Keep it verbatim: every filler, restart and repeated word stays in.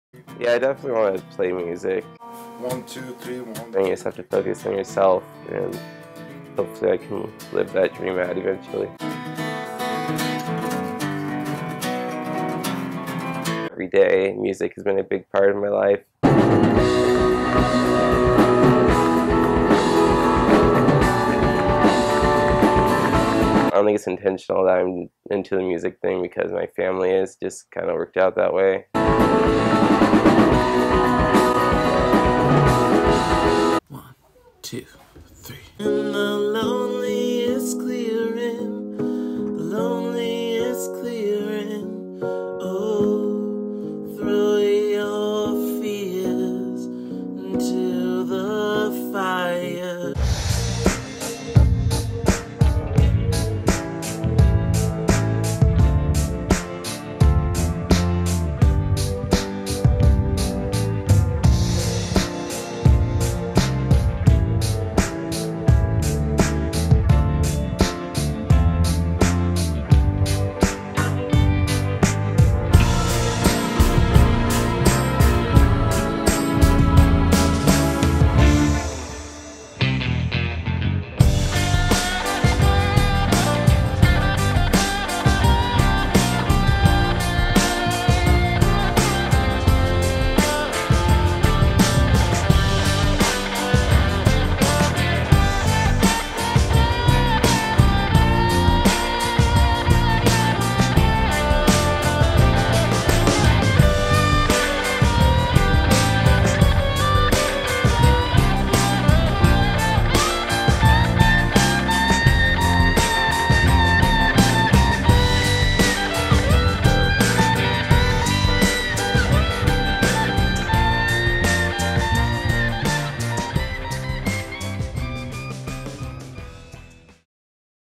Yeah, I definitely want to play music. One, two, three, one. And you just have to focus on yourself, and hopefully I can live that dream out eventually. Every day, music has been a big part of my life. I don't think it's intentional that I'm into the music thing because my family is, just kind of worked out that way. One, two, three. In the